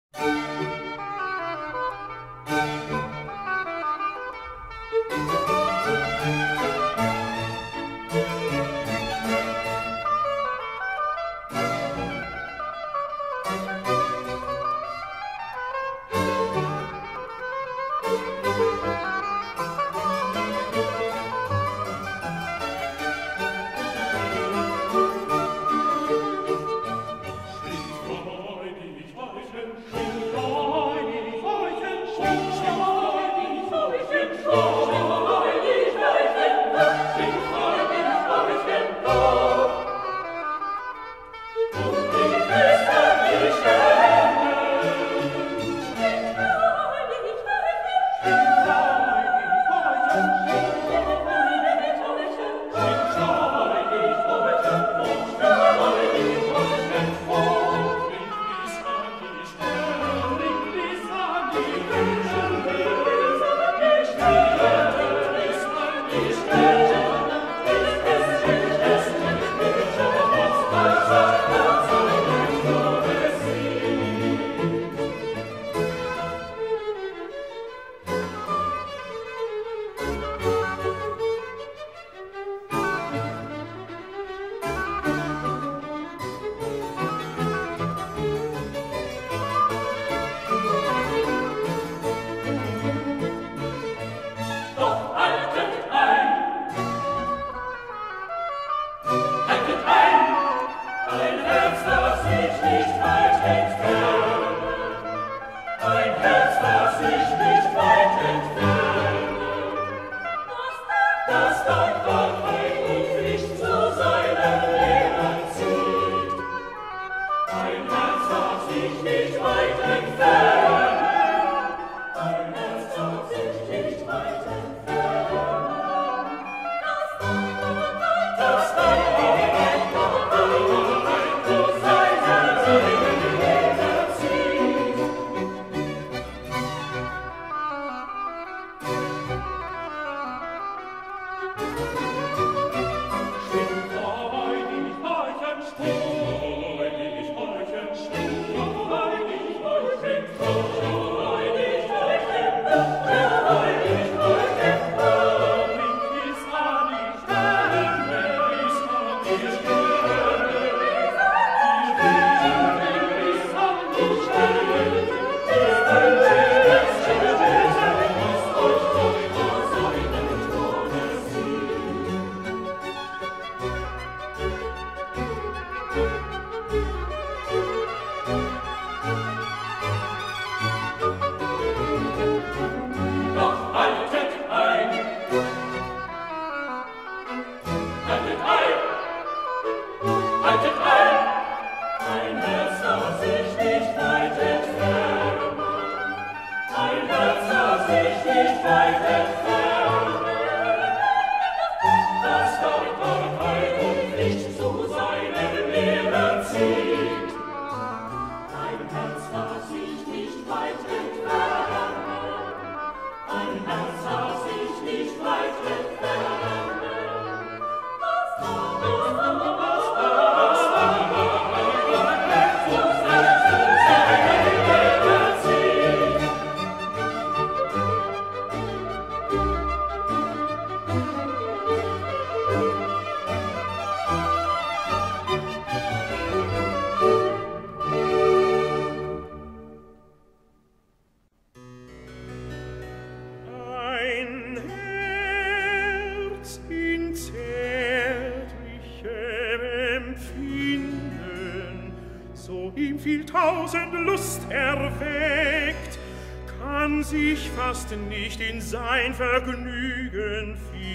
Nicht in sein Vergnügen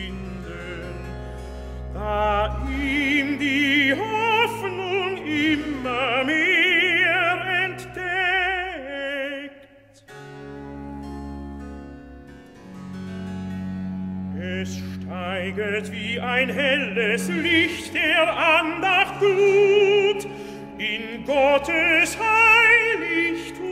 finden, da ihm die Hoffnung immer mehr entdeckt. Es steiget wie ein helles Licht der Andacht gut in Gottes Heiligtum.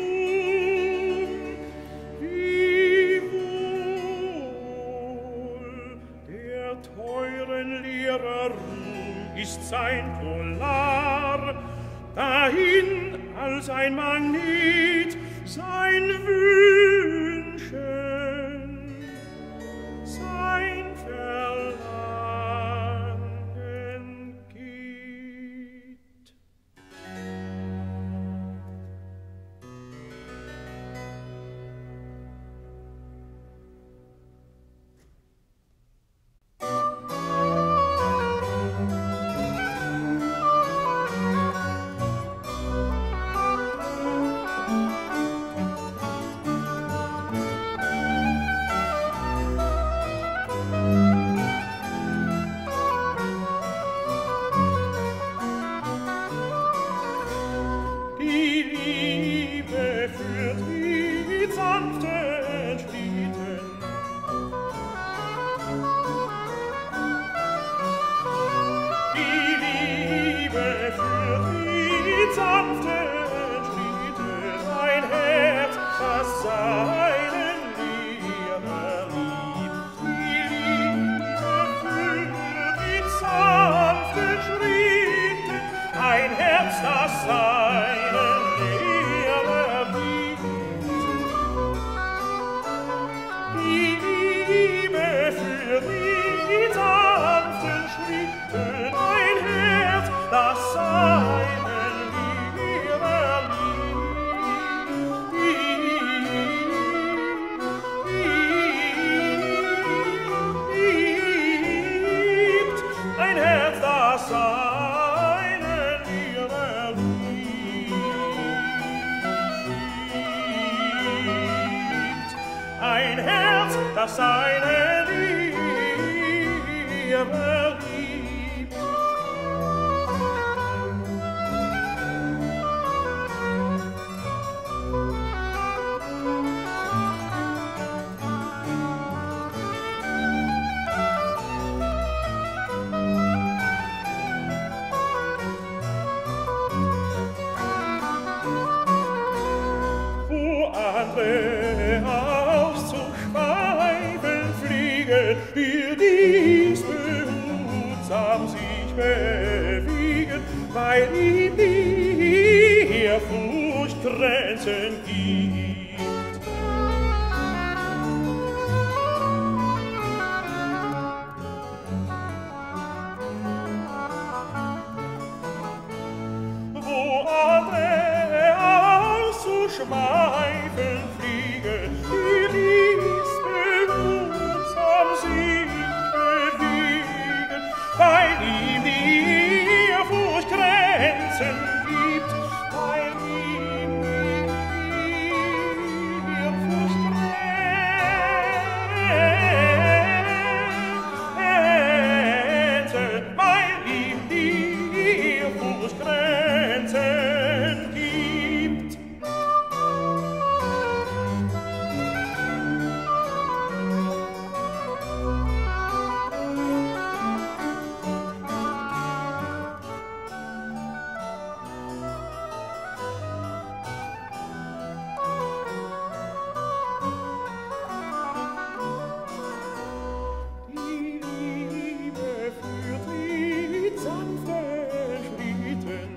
Ist sein Polar, dahin als ein Mann sein Lied, sein Wünschen, sein Verlangen geht. Die Liebe führt die sanften Schritten. Die Liebe führt die sanften Schritten. Ein Herz, das seinen Lehrer liebt. Die Liebe führt die sanften Schritten. Ein Herz, das seinen Lehrer liebt. Die Liebe führt die sanften Schritten. Ein Herz, das seinen Lehrer liebt. Ein Herz, das seinen Lehrer liebt. Ein Herz, das seine Liebe liebt. Wo andere auszuschweifen fliegen, will dies behutsam sich bewegen, weil ihm die Ehrfurcht Grenzen gibt. Wo andere auszuschweifen fliegen, will dies behutsam sich bewegen, weil ihm die Ehrfurcht Grenzen gibt, weil ihm die Ehrfurcht Grenzen, weil ihm die Ehrfurcht Grenzen gibt. Die Liebe führt die sanften Schritten.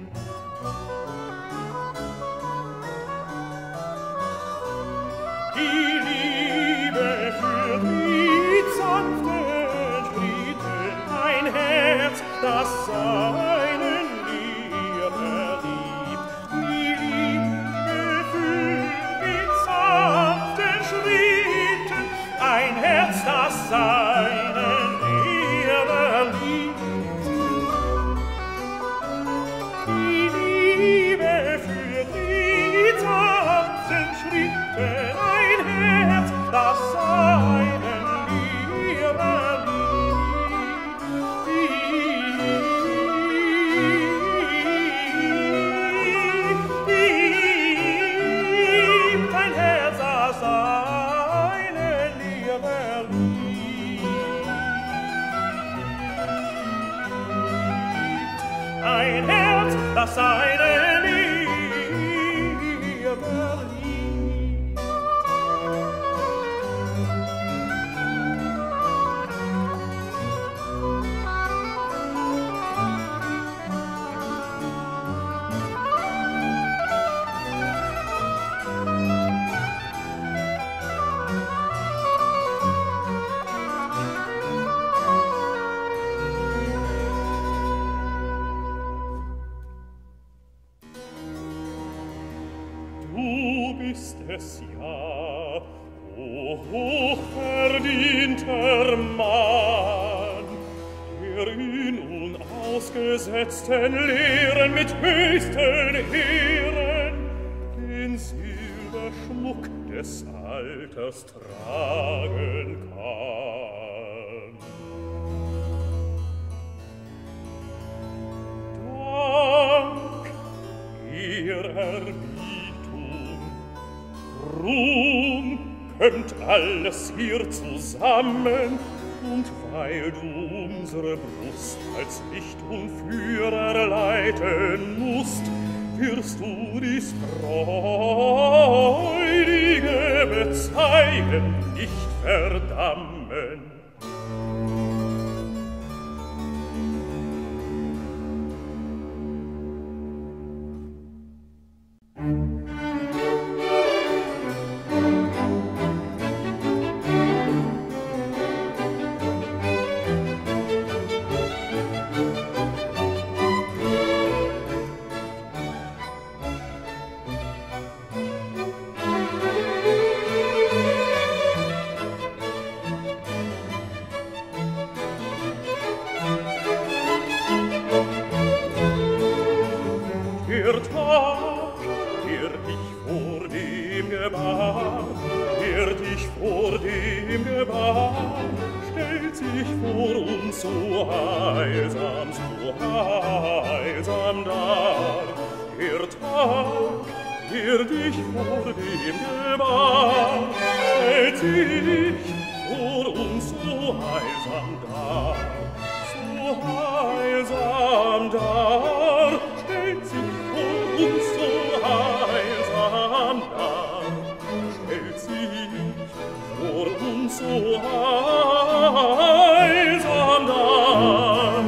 Die Liebe führt die sanften Schritten. Ein Herz, das seinen Lehrer liebt. Die Liebe führt die sanften Schritten. Ein Herz, das seinen Lehrer liebt. Die Liebe führt die sanften Schritten. Ein Herz, das seinen Lehrer liebt. Ein Herz, das seinen Lehrer liebt. Ein Herz, das seine Liebe liebt. du bist es ja, o hochverdienter Mann, der in unausgesetzten Lehren mit höchsten Ehren den Silberschmuck des Alters tragen kann. Dank, Ehrerbietung, Ruhm, kömmt alles hier zusammen, und weil du unsere Brust als Licht und Führer leiten musst, wirst du dies freudige Bezeigen nicht verdammen. Der Tag, der dich vor dem gebar, stellt sich vor uns so heilsam dar. Der Tag, der dich vor dem gebar, stellt sich vor uns so heilsam dar. So heilsam dar, stellt sich vor uns so heilsam dar, stellt sich vor uns so heilsam dar.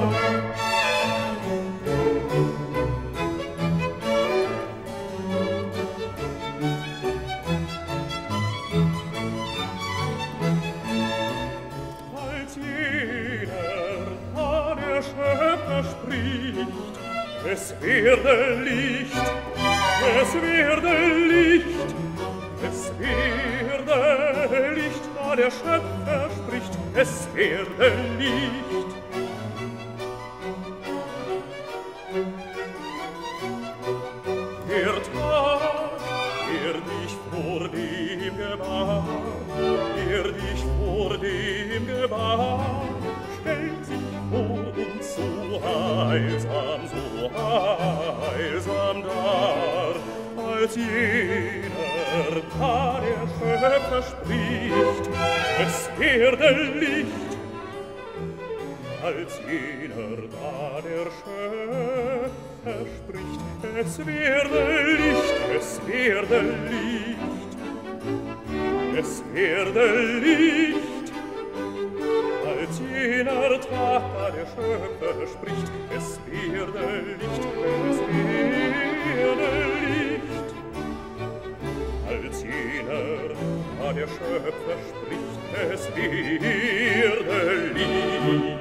Als jener, der Schöpfer spricht, es werde Licht, es werde Licht, es werde Licht, da der Schöpfer spricht, es werde Licht. Der Tag, der dich vor dem gebar, stellt sich vor uns so heilsam dar, als jener, da der Schöpfer spricht, es werde Licht, als jener, da der Schöpfer spricht, es werde Licht, es werde Licht, es werde Licht, als jener Tag, da der Schöpfer spricht, es werde Licht, es werde Licht, als jener, da der Schöpfer spricht, es werde Licht.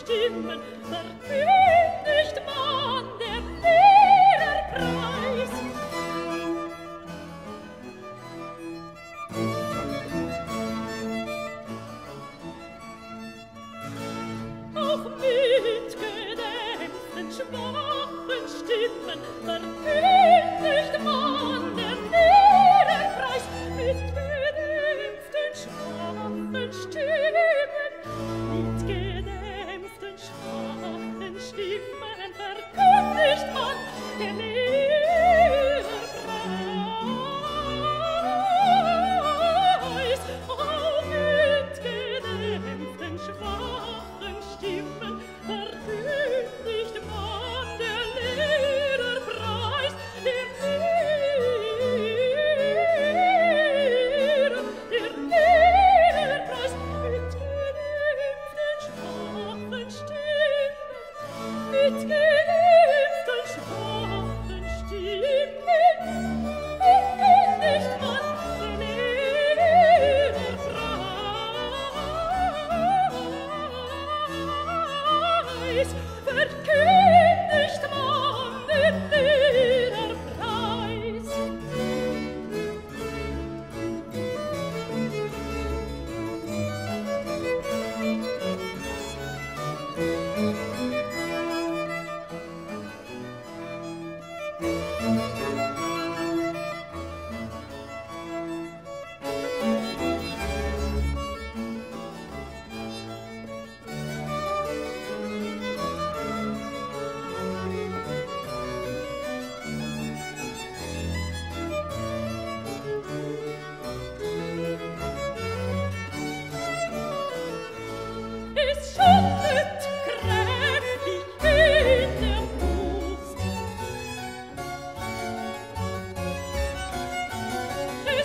Stimmen verkündigt man der Lehrerpreis. Auch mit gedämpften, schwachen Stimmen verkündigt man der Lehrerpreis. Mit gedämpften, schwachen Stimmen, mit gedämpften, schwachen Stimmen verkündigt man der Lehrerpreis. Auch mit gedämpften, schwachen Stimmen verkündigt man der Lehrerpreis, der Lehrerpreis mit gedämpften, schwachen Stimmen, mit gedämpften, schwachen Stimmen verkündigt man der Lehrerpreis, verkündigt man den Lehrerpreis. Es schüttet kräftig in der Brust. Es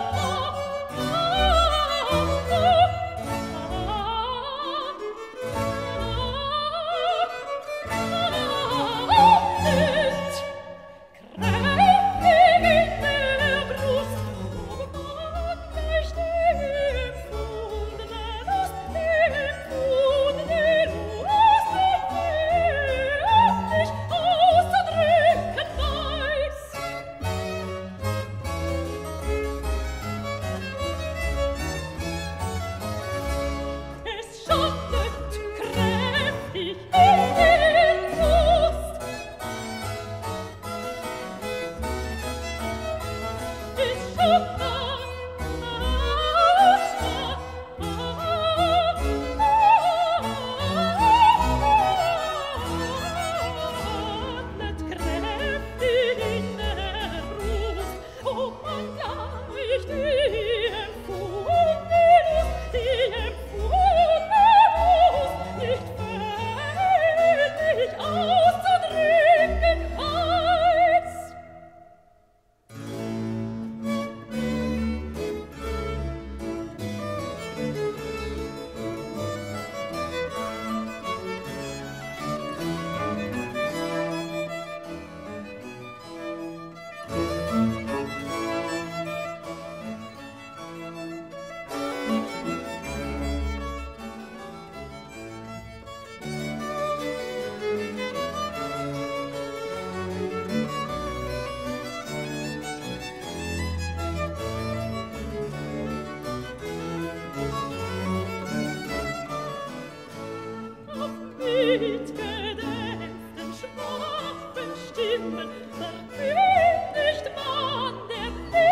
mit gedämpften, schwachen Stimmen verkündigt man der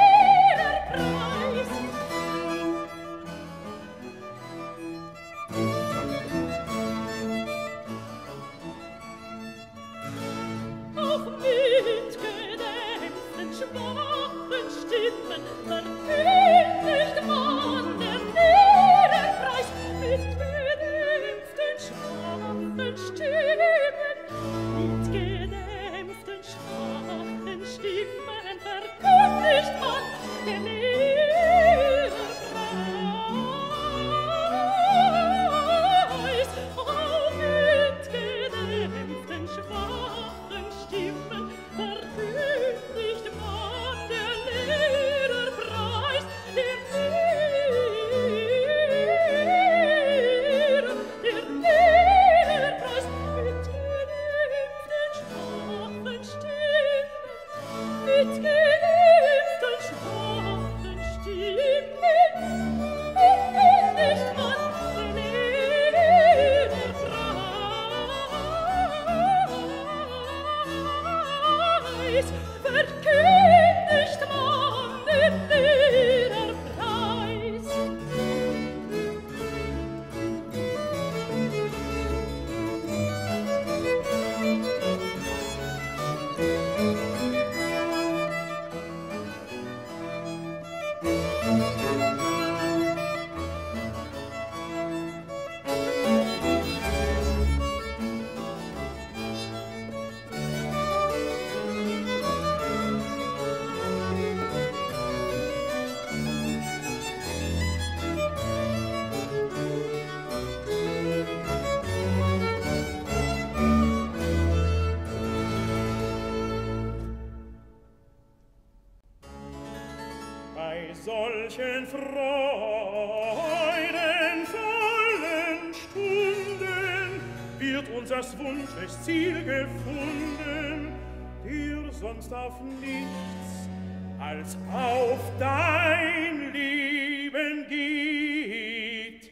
Lehrerpreis. Auch mit gedämpften, schwachen Stimmen verkündigt man der Lehrerpreis. Mit gedämpften, schwachen Stimmen manchen freudenvollen Stunden wird unsers Wunsches Ziel gefunden, der sonst auf nichts als auf dein Leben geht.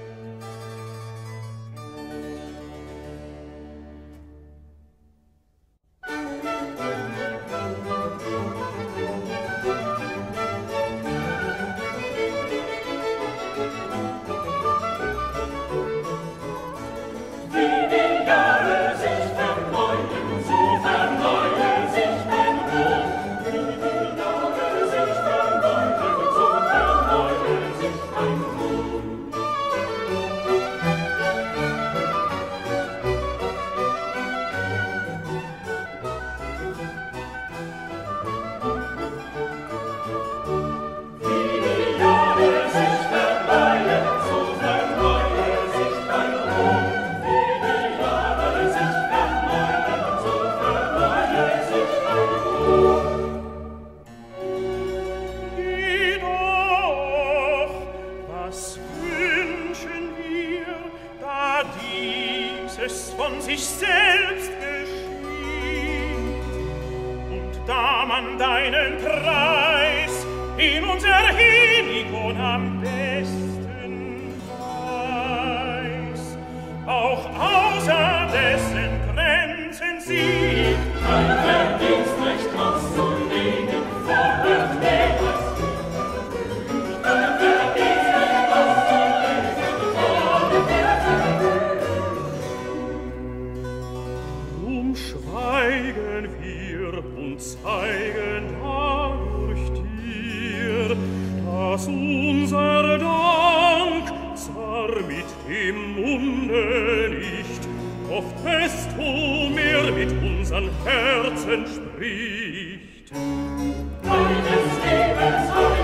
Von sich selbst geschieht, und da man deinen Preis in unser Helikon am besten weiß, auch außer dessen Grenzen sieht, dein Verdienst recht auszulegen, fordert etwas. Dein Verdienst recht auszulegen, fordert schweigen wir und zeigen dadurch dir, dass unser Dank zwar mit dem Munde nicht, doch desto mehr mit unseren Herzen spricht. Deines Lebens